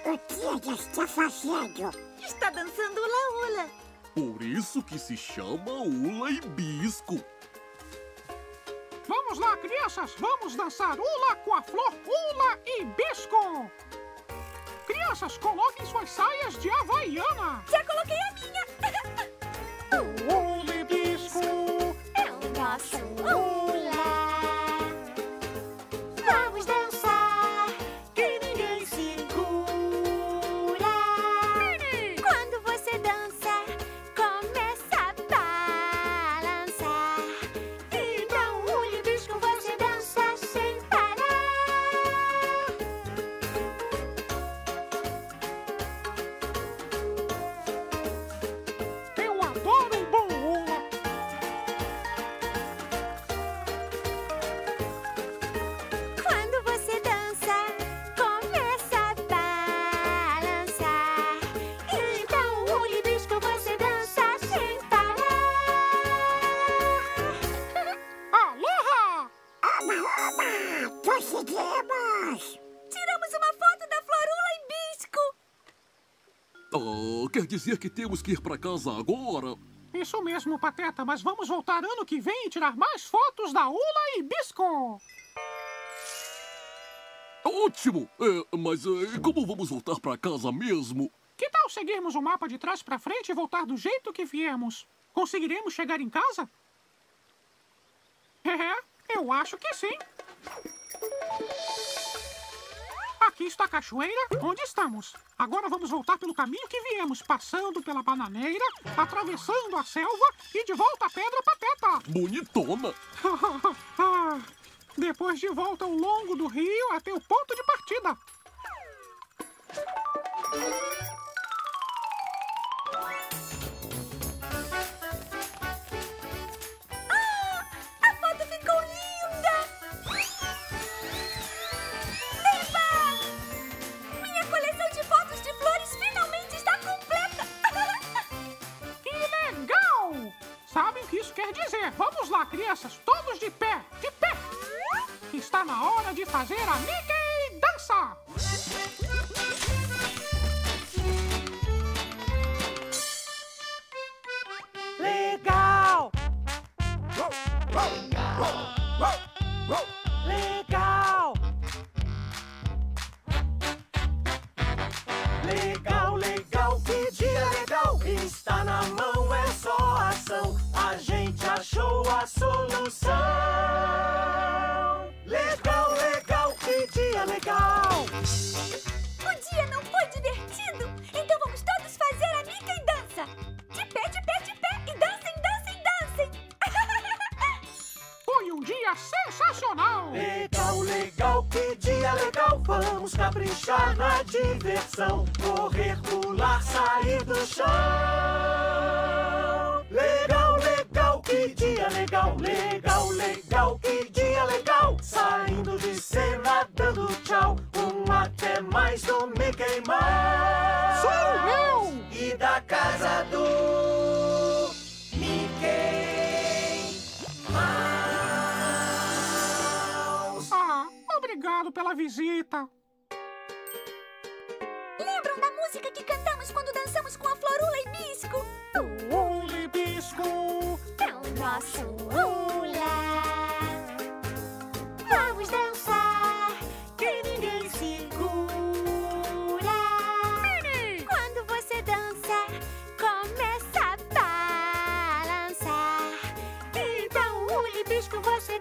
O que ele está fazendo? Está dançando hula-hula. Por isso que se chama hula e bisco. Vamos lá, crianças, vamos dançar hula com a flor hula e bisco. Crianças, coloquem suas saias de havaiana. Já coloquei a minha. Hula e bisco É o nosso hula. Vamos dançar, que ninguém segura. Quando você dança, começa a balançar. Então, hula e bisco, você dança sem parar. Eu adoro um bom hula. Quando você dança, começa a balançar. Então, hula e bisco, você dança sem parar. Aloha! Oba! Conseguimos! Tiramos uma foto da flor hula e bisco. Quer dizer que temos que ir pra casa agora? Isso mesmo, Pateta, mas vamos voltar ano que vem e tirar mais fotos da hula e bisco. Ótimo! Mas como vamos voltar pra casa mesmo? Que tal seguirmos o mapa de trás pra frente e voltar do jeito que viemos? Conseguiremos chegar em casa? Eu acho que sim. Aqui está a cachoeira, onde estamos. Agora vamos voltar pelo caminho que viemos, passando pela bananeira, atravessando a selva e de volta à Pedra Pateta. Bonitona! Depois de volta ao longo do rio até o ponto de partida. A foto ficou linda! Eba! Minha coleção de fotos de flores finalmente está completa! Que legal! Sabem o que isso quer dizer? Vamos lá, crianças, todos de pé, de pé! Está na hora de fazer a Mickey Dança! Legal! Legal! Legal, legal, que dia legal! Está na mão, é só ação. A gente achou a solução. Legal, legal, que dia legal! O dia não foi divertido? Então vamos todos fazer a Mickey Dança! De pé, de pé, de pé! E dancem, dancem, dancem! Foi um dia sensacional! Legal, legal, que dia legal! Vamos caprichar na diversão. Correr, pular, sair do chão. Legal, legal, que dia legal! Legal, legal, que dia legal! Saindo de cena, dando tchau. Até mais do Mickey Mouse. Sou eu! E da casa do Mickey Mouse. Obrigado pela visita. Lembram da música que cantamos quando dançamos com a flor hula e bisco? Hula e bisco É o nosso hula. Vamos dançar, que ninguém segura. Quando você dança, começa a balançar. Então, hula e bisco, você